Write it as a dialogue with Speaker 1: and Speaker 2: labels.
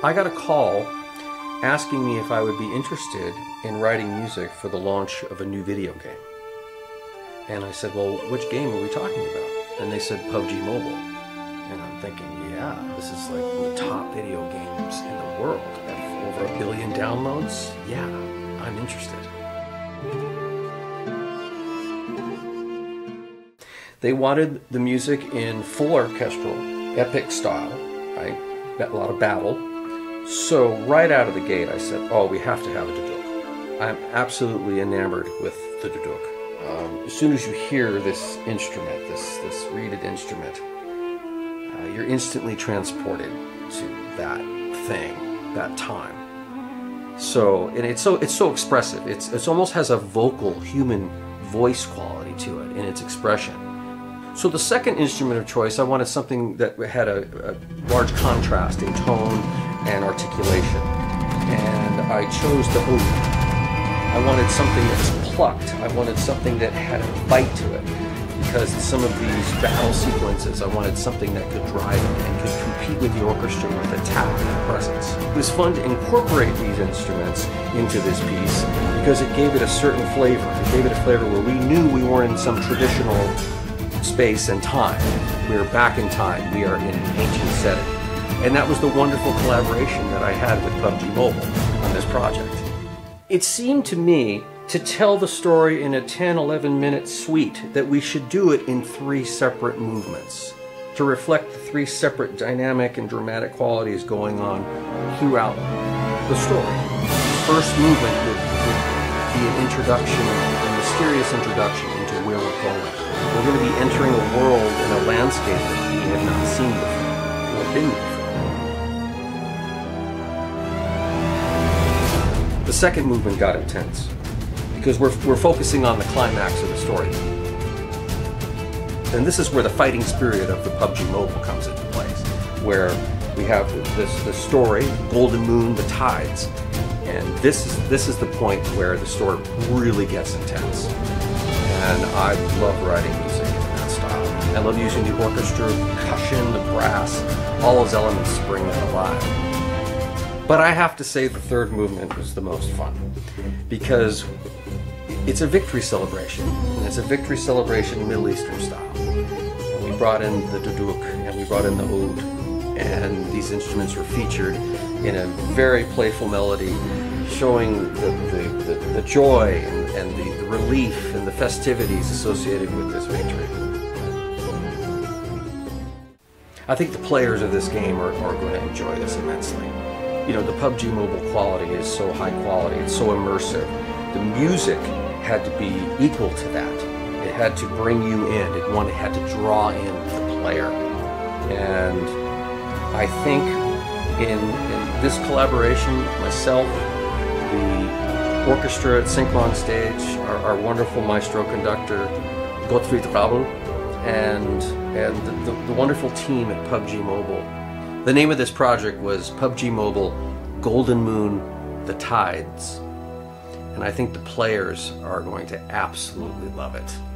Speaker 1: I got a call asking me if I would be interested in writing music for the launch of a new video game. And I said, well, which game are we talking about? And they said PUBG Mobile. And I'm thinking, yeah, this is like one of the top video games in the world. Have over 1 billion downloads? Yeah, I'm interested. They wanted the music in full orchestral, epic style, right? A lot of battle. So right out of the gate, I said, oh, we have to have a duduk. I'm absolutely enamored with the duduk. As soon as you hear this instrument, this reeded instrument, you're instantly transported to that thing, that time. So, and it's so expressive. It almost has a vocal, human voice quality to it in its expression. So the second instrument of choice, I wanted something that had a large contrast in tone and articulation. And I chose the oud. I wanted something that was plucked. I wanted something that had a bite to it. Because in some of these battle sequences, I wanted something that could drive it and could compete with the orchestra with a tap and presence. It was fun to incorporate these instruments into this piece because it gave it a certain flavor. It gave it a flavor where we knew we weren't in some traditional space and time. We are back in time. We are in an ancient setting. And that was the wonderful collaboration that I had with PUBG Mobile on this project. It seemed to me to tell the story in a 10-11 minute suite that we should do it in 3 separate movements to reflect the 3 separate dynamic and dramatic qualities going on throughout the story. The first movement would be an introduction, a mysterious introduction into where we're going. We're going to be entering a world and a landscape that we have not seen before or been before. The second movement got intense because we're focusing on the climax of the story. And this is where the fighting spirit of the PUBG Mobile comes into place, where we have this story, Golden Moon, the tides, and this is the point where the story really gets intense. And I love writing music in that style. I love using the orchestra, percussion, the brass, all those elements to bring that alive. But I have to say the third movement was the most fun because it's a victory celebration. And it's a victory celebration Middle Eastern style. And we brought in the duduk and we brought in the oud, and these instruments were featured in a very playful melody showing the joy and the relief and the festivities associated with this victory. I think the players of this game are going to enjoy this immensely. You know, the PUBG Mobile quality is so high quality, it's so immersive. The music had to be equal to that. It had to bring you in. It had to draw in the player. And I think in this collaboration, myself, the orchestra at Sychron Stage, our wonderful maestro conductor, and the wonderful team at PUBG Mobile. The name of this project was PUBG Mobile Golden Moon, the Tides. And I think the players are going to absolutely love it.